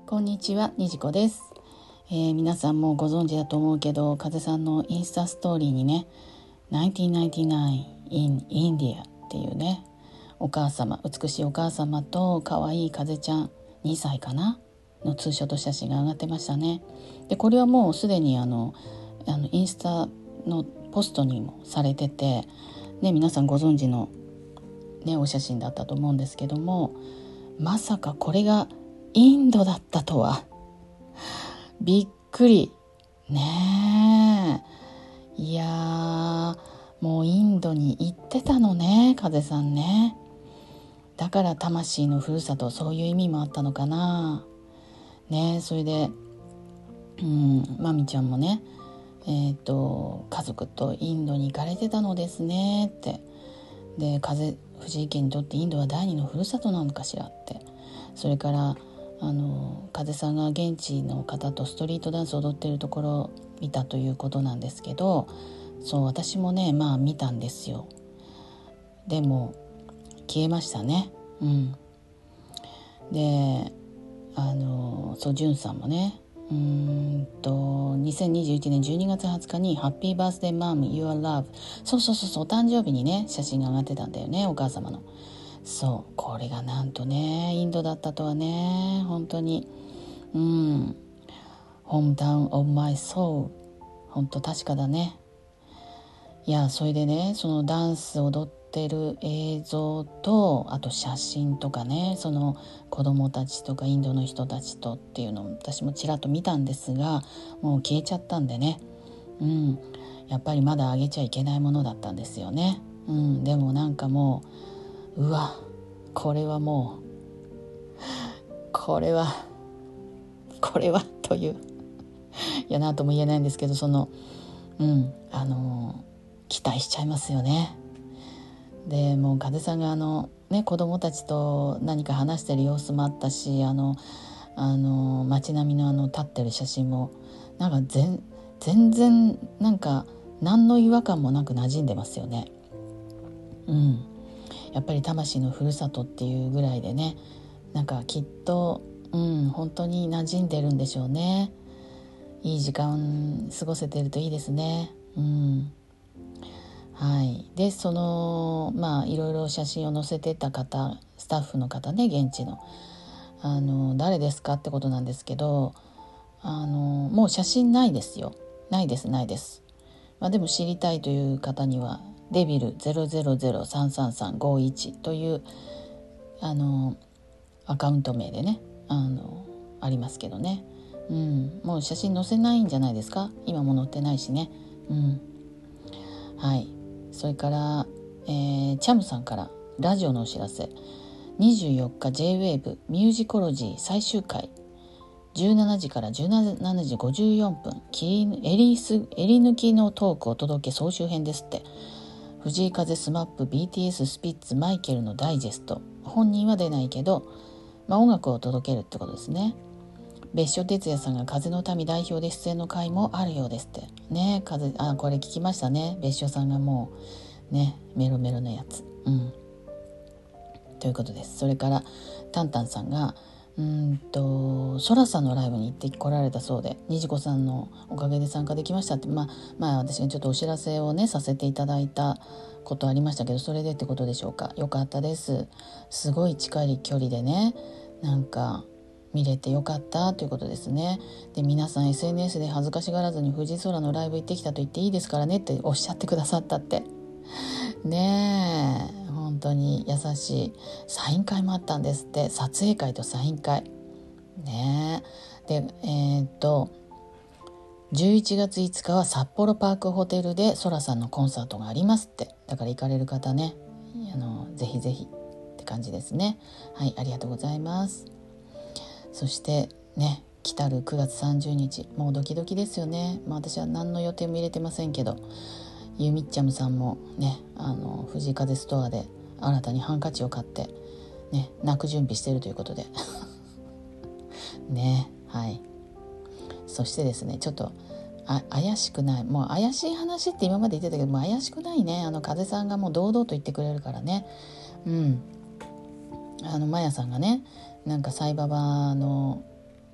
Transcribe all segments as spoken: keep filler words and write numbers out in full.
こんにちは、にじこです、えー、皆さんもご存知だと思うけど、風さんのインスタストーリーにねナインティーナインティナイン in India っていうね、お母様、美しいお母様と可愛い風ちゃんにさいかなのツーショット写真が上がってましたね。でこれはもうすでにあのあのインスタのポストにもされてて、ね、皆さんご存知の、ね、お写真だったと思うんですけども、まさかこれがインドだったとはびっくりねえ。いやー、もうインドに行ってたのね、風さんね。だから魂のふるさと、そういう意味もあったのかなねえ。それでうんまみちゃんもね、えっと家族とインドに行かれてたのですねって。で風藤井家にとってインドは第二のふるさとなのかしらって。それからあの風さんが現地の方とストリートダンスを踊っているところを見たということなんですけど、そう私もねまあ見たんですよ。でも消えましたね。うんであのそうジュンさんもね、うーんとにせんにじゅういちねんじゅうにがつはつかにハッピーバースデーマム Your Love、 そうそうそうそう、お誕生日にね写真が上がってたんだよね、お母様の。そうこれがなんとねインドだったとはね、本当にうんホームタウンオブマイソウル、本当確かだね。いやそれでね、そのダンス踊ってる映像と、あと写真とかね、その子供たちとかインドの人たちとっていうのを私もちらっと見たんですが、もう消えちゃったんでね、うんやっぱりまだあげちゃいけないものだったんですよね。うんでもなんかもううわこれはもうこれはこれはといういやなんとも言えないんですけど、そのうんあの期待しちゃいますよね。でもう風さんがあのね子供たちと何か話してる様子もあったし、あのあの街並みのあの立ってる写真もなんか全全然なんか何の違和感もなく馴染んでますよね。うんやっぱり魂のふるさとっていうぐらいでね、なんかきっとうん本当に馴染んでるんでしょうね。いい時間過ごせてるといいですね。うんはい、でそのまあいろいろ写真を載せてた方、スタッフの方ね、現地のあの誰ですかってことなんですけど、あのもう写真ないですよ。ないですないです、まあ、でも知りたいという方にはデビル ゼロゼロゼロさんさんさんごいち というあのアカウント名でね、あのありますけどね、うん、もう写真載せないんじゃないですか、今も載ってないしね。うんはい、それから、えー、チャムさんからラジオのお知らせ、にじゅうよっか J-ウェーブ ミュージコロジー最終回、じゅうしちじからじゅうしちじごじゅうよんぷん、切り襟す襟抜きのトークをお届け総集編ですって。藤井風、スマップ、ビーティーエス、スピッツ、マイケルのダイジェスト、本人は出ないけど、まあ、音楽を届けるってことですね。別所哲也さんが風の民代表で出演の回もあるようですってね。風あこれ聞きましたね、別所さんがもうねメロメロなやつ、うんということです。それからタンタンさんがうんとソラさんのライブに行ってこられたそうで、にじこさんのおかげで参加できましたって、まあまあ私がちょっとお知らせをねさせていただいたことありましたけど、それでってことでしょうか。よかったです。すごい近い距離でね、なんか見れてよかったということですね。で皆さん エスエヌエス で恥ずかしがらずに藤井空のライブ行ってきたと言っていいですからねっておっしゃってくださったってねえ、本当に優しい。サイン会もあったんですって、撮影会とサイン会ねえ。でえー、っとじゅういちがついつかは札幌パークホテルでソラさんのコンサートがありますって。だから行かれる方ね、あのぜひぜひって感じですね。はい、ありがとうございます。そしてね、来たるくがつさんじゅうにち、もうドキドキですよね。まあ、私は何の予定も入れてませんけど、ゆみっちゃむさんもね、あの藤井風ストアで新たにハンカチを買ってね、泣く準備しているということでね、はい。そしてですね、ちょっとあ怪しくない、もう怪しい話って今まで言ってたけど、もう怪しくないね。あの風さんがもう堂々と言ってくれるからね。うん。あのマヤさんがね、なんかサイババの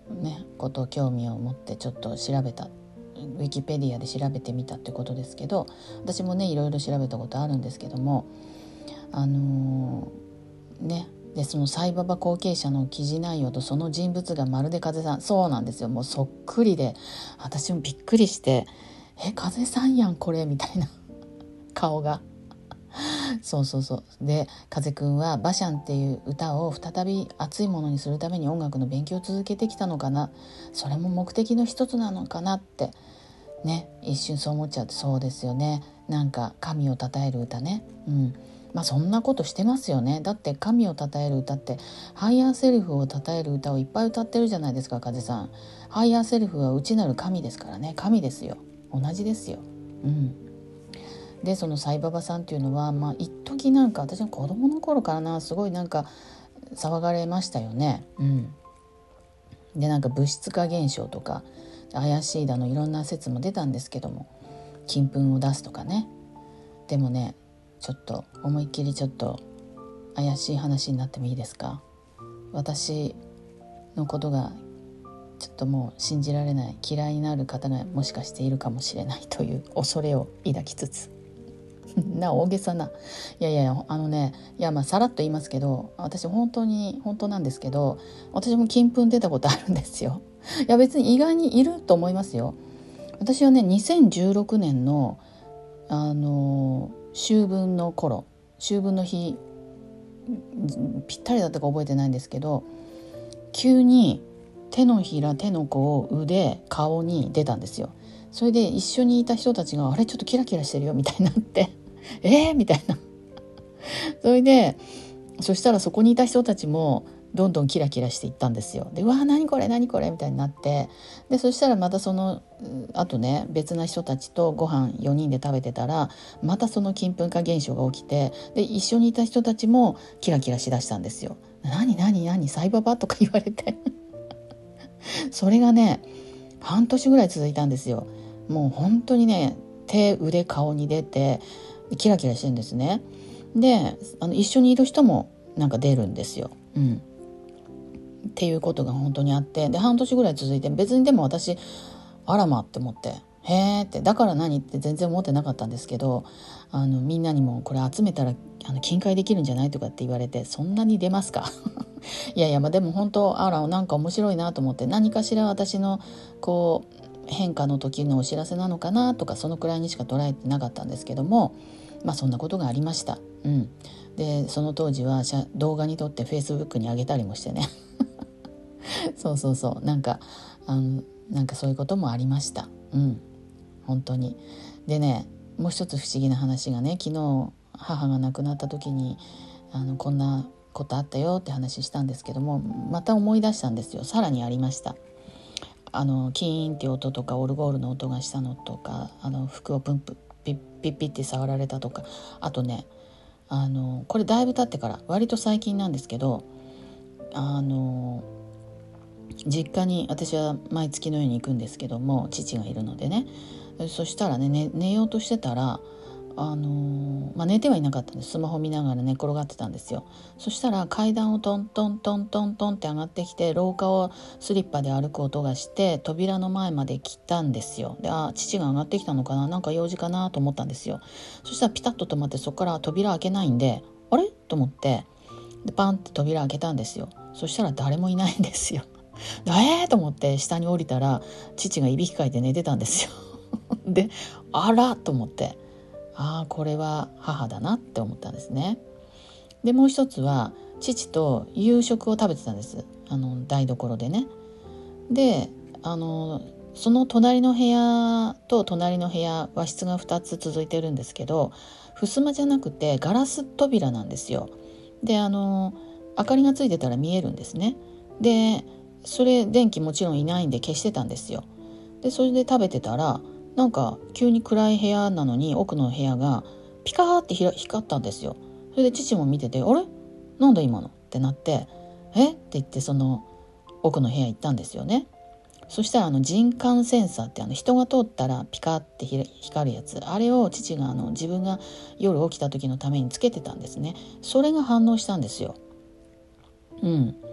ねことを興味を持ってちょっと調べた、ウィキペディアで調べてみたってことですけど、私もねいろいろ調べたことあるんですけども、あのー、ねでそのサイババ後継者の記事内容とその人物がまるで風さん、そうなんですよ、もうそっくりで、私もびっくりして、え風さんやんこれみたいな顔がそうそうそうで、風くんは馬車ンっていう歌を再び熱いものにするために音楽の勉強を続けてきたのかな、それも目的の一つなのかなってね、一瞬そう思っちゃって、そうですよね、なんか神を称える歌ね、うんまあそんなことしてますよね。だって神を称える歌ってハイヤーセルフを称える歌をいっぱい歌ってるじゃないですか、風さん。ハイヤーセルフは内なる神ですからね、神ですよ、同じですよ。うんでそのサイババさんっていうのは、まあ一時なんか私の子供の頃からな、すごいなんか騒がれましたよね。うんでなんか物質化現象とか怪しいだのいろんな説も出たんですけども、金粉を出すとかね。でもねちょっと思いっきりちょっと怪しい話になってもいいですか。私のことがちょっともう信じられない、嫌いになる方がもしかしているかもしれないという恐れを抱きつつな大げさな、いやいやあのねいやまあさらっと言いますけど、私本当に本当なんですけど、私も金粉出たことあるんですよ。いや別に意外にいると思いますよ。私はねにせんじゅうろくねんのあの秋分の頃、秋分の日ぴったりだったか覚えてないんですけど、急に手のひら手の甲を腕顔に出たんですよ。それで一緒にいた人たちがあれちょっとキラキラしてるよみたいになってえーみたいなそれでそしたらそこにいた人たちもどんどんキラキラしていったんですよ。でうわー何これ何これみたいになって、でそしたらまたそのあとね別な人たちとご飯よにんで食べてたらまたその金粉化現象が起きて、で一緒にいた人たちもキラキラしだしたんですよ。何何何サイババとか言われてそれがね半年ぐらい続いたんですよ。もう本当にね手腕顔に出てキラキラしてるんですね。であの一緒にいる人もなんか出るんですよ、うん、っていうことが本当にあって、で半年ぐらい続いて、別にでも私あらまって思って、へーって、だから何って全然思ってなかったんですけど、あのみんなにもこれ集めたらあの金塊できるんじゃないとかって言われて、そんなに出ますかいやいやまあでも本当あらなんか面白いなと思って、何かしら私のこう変化の時のお知らせなのかなとか、そのくらいにしか捉えてなかったんですけども、まあそんなことがありました。うん、でその当時は動画に撮ってフェイスブックに上げたりもしてねそうそうそうなんかあのなんかそういうこともありました。うん本当に。でねもう一つ不思議な話がね、昨日母が亡くなった時にあのこんなことあったよって話したんですけども、また思い出したんですよ。さらにありました。あのキーンって音とかオルゴールの音がしたのとか、あの服をプンプピッピッピッって触られたとか、あとねあのこれだいぶ経ってから割と最近なんですけど、あの実家に私は毎月のように行くんですけども、父がいるのでね、そしたらね 寝, 寝ようとしてたらあのーまあ、寝てはいなかったんです。スマホ見ながら寝転がってたんですよ。そしたら階段をトントントントントンって上がってきて、廊下をスリッパで歩く音がして扉の前まで来たんですよ。で、あ、父が上がってきたのかな、なんか用事かなと思ったんですよ。そしたらピタッと止まって、そこから扉開けないんで、あれと思ってでパンって扉開けたんですよ。そしたら誰もいないんですよ。えーと思って下に降りたら父がいびきかいて寝てたんですよで、あらと思って、ああこれは母だなって思ったんですね。でもう一つは父と夕食を食べてたんです、あの台所でね。であのその隣の部屋と隣の部屋、和室がふたつ続いてるんですけど、襖じゃなくてガラス扉なんですよ。であの明かりがついてたら見えるんですね。でそれ電気もちろんいないんで消してたんですよ。でそれで食べてたらなんか急に暗い部屋なのに奥の部屋がピカーって光ったんですよ。それで父も見てて、あれなんだ今のってなって、えって言ってその奥の部屋行ったんですよね。そしたらあの人感センサーって、あの人が通ったらピカーって光るやつ、あれを父があの自分が夜起きた時のためにつけてたんですね。それが反応したんですよ。うん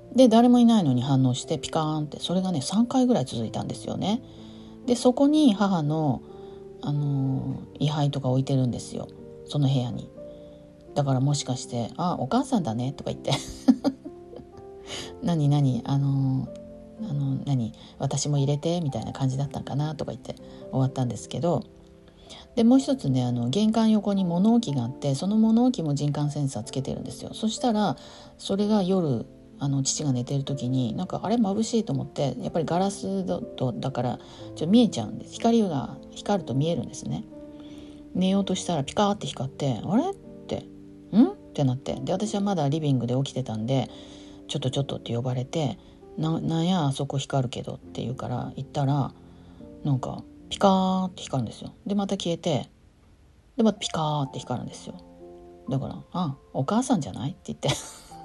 で誰もいないのに反応してピカーンって、それがねさんかいぐらい続いたんですよね。でそこに母の、あのー、位牌とか置いてるんですよ、その部屋に。だからもしかしてあお母さんだねとか言って何何あのー、あの何私も入れてみたいな感じだったんかなとか言って終わったんですけど、でもう一つね、あの玄関横に物置があって、その物置も人感センサーつけてるんですよ。そしたらそれが夜、あの父が寝てる時になんかあれ眩しいと思って、やっぱりガラスだとだからちょっと見えちゃうんです。光が光ると見えるんですね。寝ようとしたらピカーって光って、あれってんってなって、で私はまだリビングで起きてたんで、ちょっとちょっとって呼ばれて、ななんやあそこ光るけどって言うから行ったら、なんかピカーって光るんですよ。でまた消えて、でまたピカーって光るんですよ。だからあお母さんじゃないって言って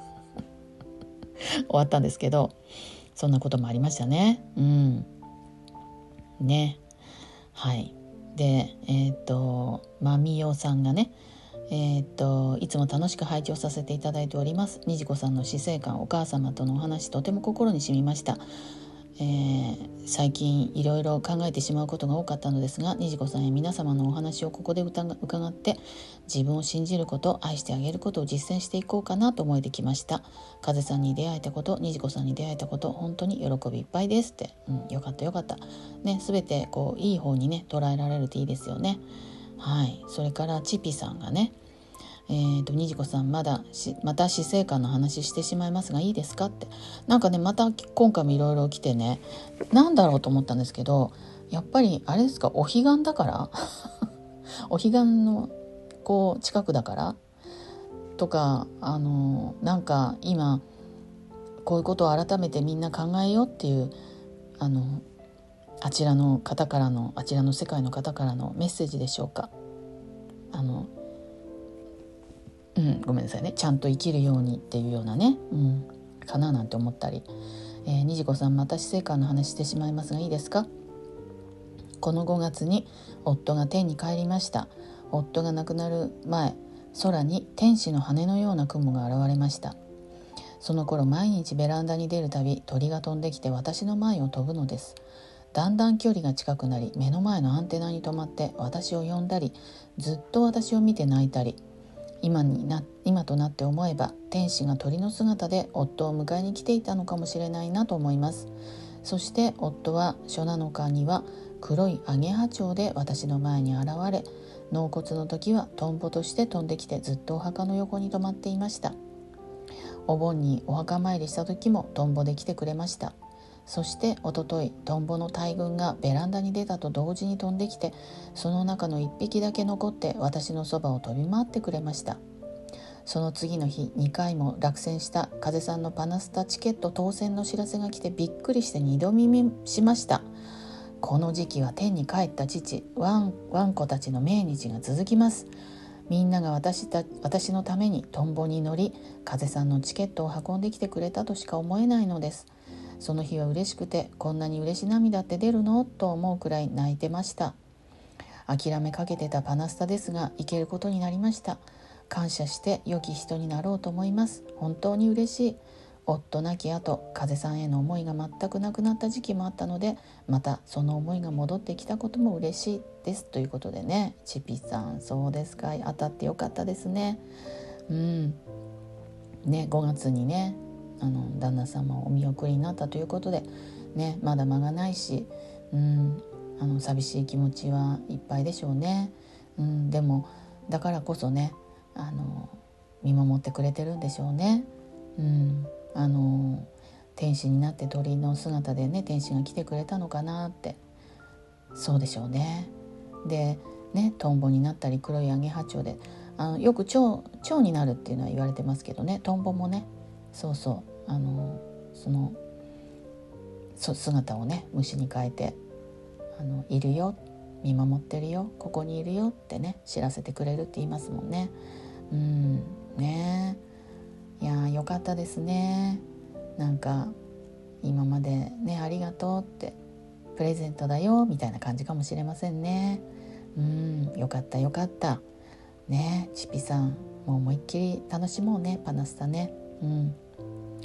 終わったんですけど、そんなこともありましたね。うんねはいでえっ、とまみよさんがね、えっ、といつも楽しく拝聴させていただいております。にじこさんの死生観、お母様とのお話、とても心に染みました。えー最近いろいろ考えてしまうことが多かったのですが、にじこさんや皆様のお話をここで伺って自分を信じること、愛してあげることを実践していこうかなと思えてきました。風さんに出会えたこと、にじこさんに出会えたこと、本当に喜びいっぱいですって、うん、よかったよかったね。すべてこういい方にね捉えられるといいですよね。はい。それからチピさんがね、えーと、にじこさんまだしまた死生観の話してしまいますがいいですかって、なんかねまた今回もいろいろ来てね、なんだろうと思ったんですけど、やっぱりあれですか、お彼岸だからお彼岸のこう近くだからとか、あのなんか今こういうことを改めてみんな考えようっていう、あのあちらの方からの、あちらの世界の方からのメッセージでしょうか。あのうん、ごめんなさいね、ちゃんと生きるようにっていうようなね、うん、かななんて思ったり、えー、にじこさんまた死生観の話してしまいますがいいですか。このごがつに夫が天に帰りました。夫が亡くなる前、空に天使の羽のような雲が現れました。その頃毎日ベランダに出るたび鳥が飛んできて私の前を飛ぶのです。だんだん距離が近くなり、目の前のアンテナに止まって私を呼んだり、ずっと私を見て泣いたり、今にな今となって思えば天使が鳥の姿で夫を迎えに来ていたのかもしれないなと思います。そして夫は初七日には黒いアゲハチョウで私の前に現れ、納骨の時はトンボとして飛んできてずっとお墓の横に止まっていました。お盆にお墓参りした時もトンボで来てくれました。そしておととい、トンボの大群がベランダに出たと同時に飛んできて、その中の一匹だけ残って私のそばを飛び回ってくれました。その次の日、にかいも落選した風さんのパナスタチケット当選の知らせが来てびっくりして二度耳しました。この時期は天に帰った父、ワン、ワンコたちの命日が続きます。みんなが私た私のためにトンボに乗り、風さんのチケットを運んできてくれたとしか思えないのです。その日は嬉しくて、こんなに嬉し涙って出るのと思うくらい泣いてました。諦めかけてたパナスタですが行けることになりました。感謝して良き人になろうと思います。本当に嬉しい。夫亡き後、風さんへの思いが全くなくなった時期もあったので、またその思いが戻ってきたことも嬉しいですということでね、チピさん、そうですか、当たってよかったですね。うんね、ごがつにね、あの旦那様をお見送りになったということでね、まだ間がないし、うん、あの寂しい気持ちはいっぱいでしょうね。うん、でもだからこそね、あの見守ってくれてるんでしょうね。うん、あの天使になって鳥の姿でね、天使が来てくれたのかなって、そうでしょうね。でね、トンボになったり黒いアゲハチョウで、あのよく蝶蝶になるっていうのは言われてますけどね、トンボもね、そうそうあのそのそ姿をね虫に変えて、あのいるよ、見守ってるよ、ここにいるよってね知らせてくれるって言いますもんね。うんね、いやよかったですね。なんか今までねありがとうってプレゼントだよみたいな感じかもしれませんね。うんよかったよかったね。チピさんもう思いっきり楽しもうね、パナスタね。うん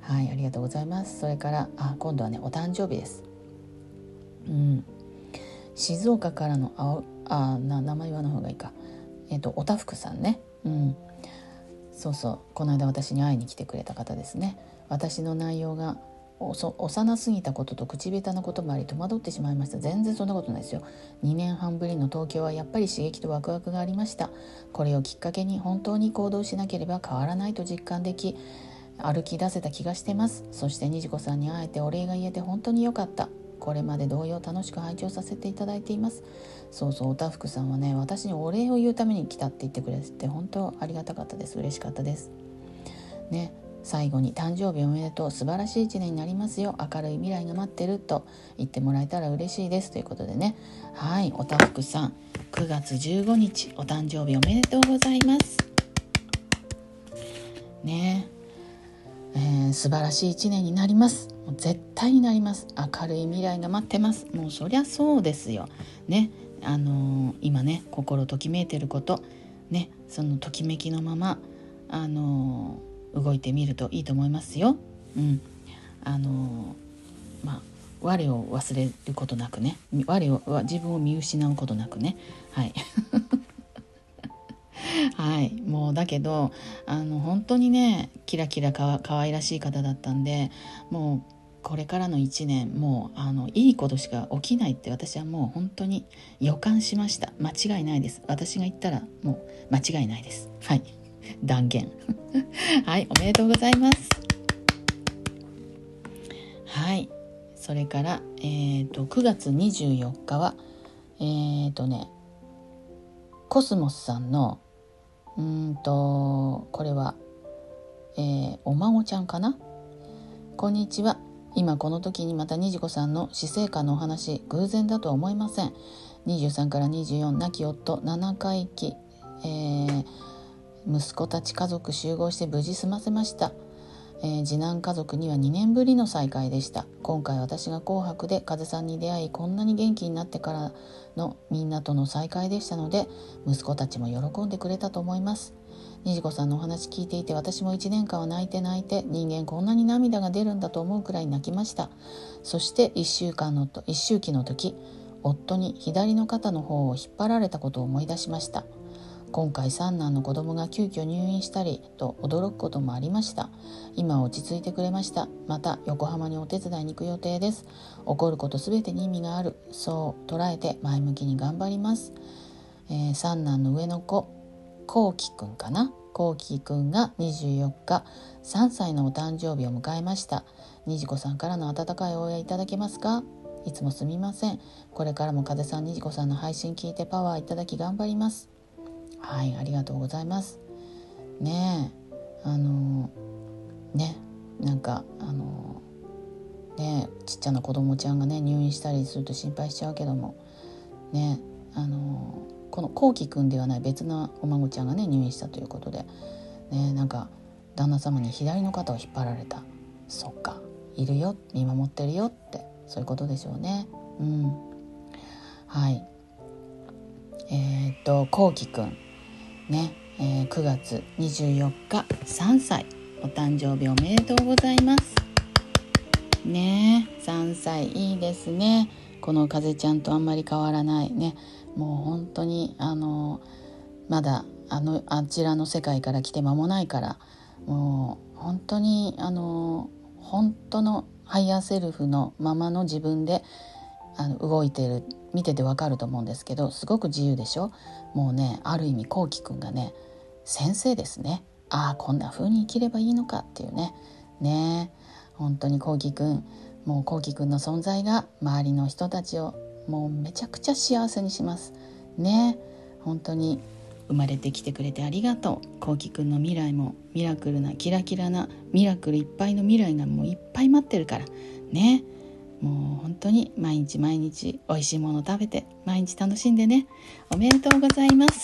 はい、ありがとうございます。それからあ今度はねお誕生日です。うん、静岡からのああな名前言わない方がいいか。えっとおたふくさんね。うん、そうそう、この間私に会いに来てくれた方ですね。私の内容がおそ幼すぎたことと口下手なこともあり戸惑ってしまいました。全然そんなことないですよ。にねんはんぶりの東京はやっぱり刺激とワクワクがありました。これをきっかけに本当に行動しなければ変わらないと実感でき、歩き出せた気がしてます。そしてにじこさんに会えてお礼が言えて本当に良かった。これまで同様楽しく拝聴させていただいています。そうそう、おたふくさんはね、私にお礼を言うために来たって言ってくれて本当ありがたかったです。嬉しかったですね。最後に誕生日おめでとう、素晴らしい一年になりますよ、明るい未来が待ってると言ってもらえたら嬉しいですということでね。はい、おたふくさんくがつじゅうごにちお誕生日おめでとうございますね。えー、素晴らしい一年になります。もう絶対になります。明るい未来が待ってます。もうそりゃそうですよね。あのー、今ね心ときめいてることね、そのときめきのままあのー、動いてみるといいと思いますよ。うん、あのー、まあ我を忘れることなくね、我を自分を見失うことなくね。はいはい、もうだけどあの本当にねキラキラかわ可愛らしい方だったんで、もうこれからのいちねんもうあのいいことしか起きないって私はもう本当に予感しました。間違いないです。私が言ったらもう間違いないです。はい、断言はい、おめでとうございます。はい、それから、えー、とくがつにじゅうよっかはえーとねコスモスさんのうんとこれは、えー、お孫ちゃんかな。こんにちは。今この時にまたにじこさんの死生観のお話、偶然だとは思いません。にじゅうさんからにじゅうよん、亡き夫ななかいき、えー、息子たち家族集合して無事済ませました。えー、次男家族にはにねんぶりの再会でした。今回私が紅白で風さんに出会い、こんなに元気になってからのみんなとの再会でしたので、息子たちも喜んでくれたと思います。にじこさんのお話聞いていて、私もいちねんかんは泣いて泣いて、人間こんなに涙が出るんだと思うくらい泣きました。そしていっしゅうかんのといっ周期の時、夫に左の肩の方を引っ張られたことを思い出しました。今回三男の子供が急遽入院したりと驚くこともありました。今落ち着いてくれました。また横浜にお手伝いに行く予定です。起こることすべてに意味がある、そう捉えて前向きに頑張ります。えー、三男の上の子こうきくんかなこうきくんがにじゅうよっかさんさいのお誕生日を迎えました。にじこさんからの温かい応援いただけますか。いつもすみません。これからも風さんにじこさんの配信聞いてパワーいただき頑張ります。はい、ありがとうございますね。えあのねなんかあのねちっちゃな子供ちゃんがね入院したりすると心配しちゃうけどもね、あのこのこうきくんではない別なお孫ちゃんがね入院したということでね、なんか旦那様に左の肩を引っ張られた。そっか、いるよ、見守ってるよって、そういうことでしょうね。うん、はい。えー、っとこうきくんね、えー、くがつにじゅうよっかさんさい、お誕生日おめでとうございますね。さんさいいいですね。この風ちゃんとあんまり変わらないね。もう本当にあのまだあのあちらの世界から来て間もないから、もう本当にあの本当のハイヤーセルフのままの自分であの動いてる、見ててわかると思うんですけど、すごく自由でしょ。もうね、ある意味こうきくんがね先生ですね。ああこんな風に生きればいいのかっていうね。ね、本当にこうきくん、もうこうきくんの存在が周りの人たちをもうめちゃくちゃ幸せにしますね。本当に生まれてきてくれてありがとう。こうきくんの未来もミラクルなキラキラなミラクルいっぱいの未来がもういっぱい待ってるからね。もう本当に毎日毎日おいしいものを食べて毎日楽しんでね。おめでとうございます。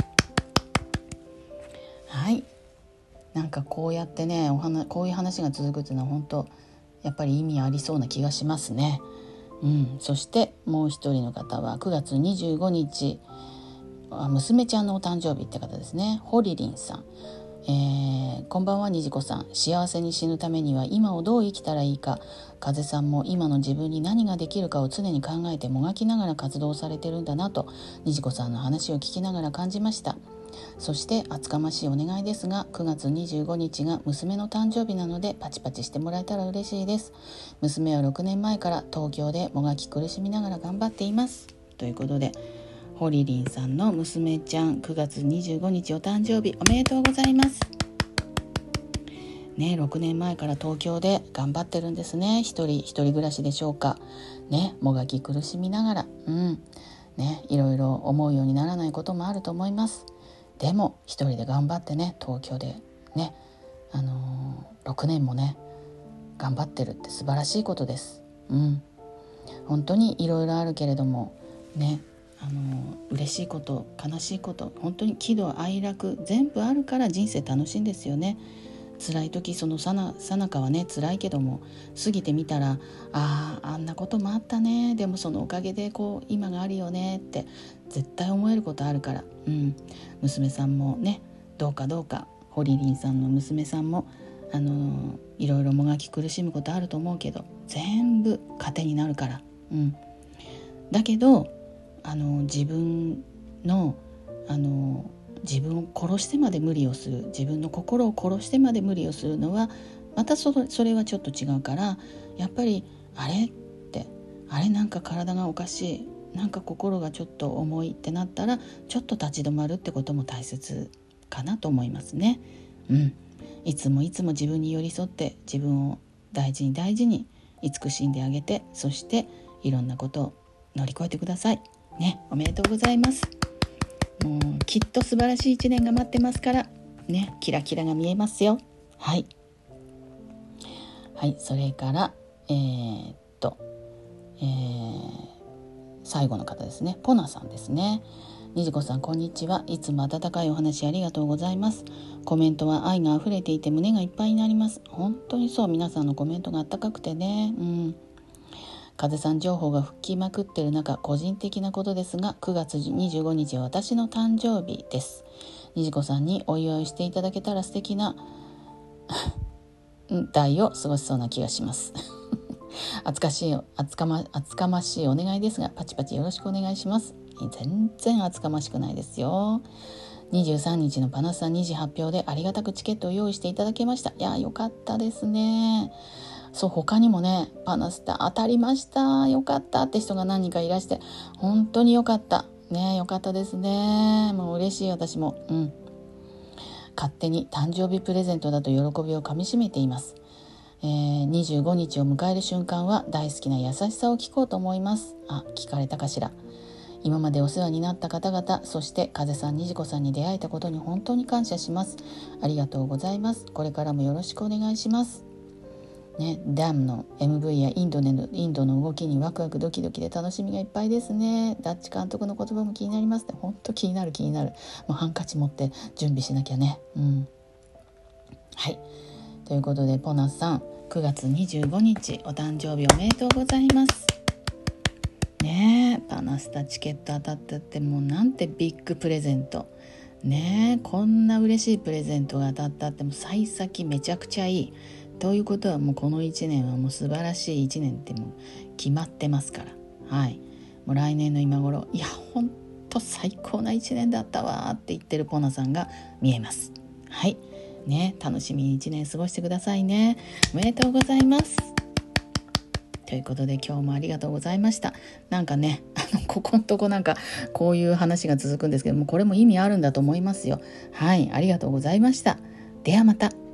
はい、なんかこうやってねお話こういう話が続くっていうのは本当やっぱり意味ありそうな気がしますね。うん、そしてもう一人の方はくがつにじゅうごにち、娘ちゃんのお誕生日って方ですね。ホリリンさん、 えー、こんばんはにじこさん。幸せに死ぬためには今をどう生きたらいいか、風さんも今の自分に何ができるかを常に考えてもがきながら活動されてるんだなと、にじこさんの話を聞きながら感じました。そして厚かましいお願いですが、くがつにじゅうごにちが娘の誕生日なのでパチパチしてもらえたら嬉しいです。娘はろくねんまえから東京でもがき苦しみながら頑張っています、ということで、ホリリンさんの娘ちゃんくがつにじゅうごにちお誕生日おめでとうございますね。ろくねんまえから東京で頑張ってるんですね。一人一人暮らしでしょうかね。もがき苦しみながら、うんね、いろいろ思うようにならないこともあると思います。でも一人で頑張ってね、東京でね、あのー、ろくねんもね頑張ってるって素晴らしいことです。うん、本当にいろいろあるけれどもね、あのー、嬉しいこと悲しいこと本当に喜怒哀楽全部あるから人生楽しいんですよね。辛い時そのさなさなかはね辛いけども、過ぎてみたらあああんなこともあったね、でもそのおかげでこう今があるよねって絶対思えることあるから、うん、娘さんもねどうかどうかホリリンさんの娘さんもあのー、いろいろもがき苦しむことあると思うけど全部糧になるから、うん、だけどあのー、自分のあのー自分を殺してまで無理をする、自分の心を殺してまで無理をするのはまた そ, それはちょっと違うから、やっぱりあれってあれなんか体がおかしい、なんか心がちょっと重いってなったらちょっと立ち止まるってことも大切かなと思いますね。うん、いつもいつも自分に寄り添って自分を大事に大事に慈しんであげて、そしていろんなことを乗り越えてくださいね。おめでとうございます。もうきっと素晴らしい一年が待ってますからね、キラキラが見えますよ。はいはい、それからえー、っと、えー、最後の方ですね、ポナさんですね。にじこさんこんにちは。いつも温かいお話ありがとうございます。コメントは愛があふれていて胸がいっぱいになります。本当にそう、皆さんのコメントが温かくてね、うん風さん情報が吹きまくってる中、個人的なことですがくがつにじゅうごにちは私の誕生日です。にじこさんにお祝いしていただけたら素敵な代を過ごしそうな気がします厚かしい厚かま厚かましいお願いですがパチパチよろしくお願いします。全然厚かましくないですよ。にじゅうさんにちのパナスさんにじ発表でありがたくチケットを用意していただけました。いやよかったですね。そう他にもねパナスタ当たりましたよかったって人が何人かいらして本当によかったね。よかったですね。もう嬉しい。私もうん勝手に誕生日プレゼントだと喜びをかみしめています。えー、にじゅうごにちを迎える瞬間は大好きな優しさを聞こうと思います。あ、聞かれたかしら。今までお世話になった方々、そして風さんにじこさんに出会えたことに本当に感謝します。ありがとうございます。これからもよろしくお願いしますね。ダムの エムブイ やインドのインドの動きにワクワクドキドキで楽しみがいっぱいですね。ダッチ監督の言葉も気になりますね。本当気になる気になる。もうハンカチ持って準備しなきゃね。うん。はい。ということでポナさんくがつにじゅうごにちお誕生日おめでとうございますね。えパナスタチケット当たってってもうなんてビッグプレゼントね。えこんな嬉しいプレゼントが当たったってもう幸先めちゃくちゃいいということはもうこのいちねんはもう素晴らしいいちねんってもう決まってますから、はいもう来年の今頃いやほんと最高ないちねんだったわって言ってるポナさんが見えます。はいね、楽しみにいちねん過ごしてくださいね。おめでとうございますということで今日もありがとうございました。なんかねあのここんとこなんかこういう話が続くんですけどもこれも意味あるんだと思いますよ。はいありがとうございました。ではまた。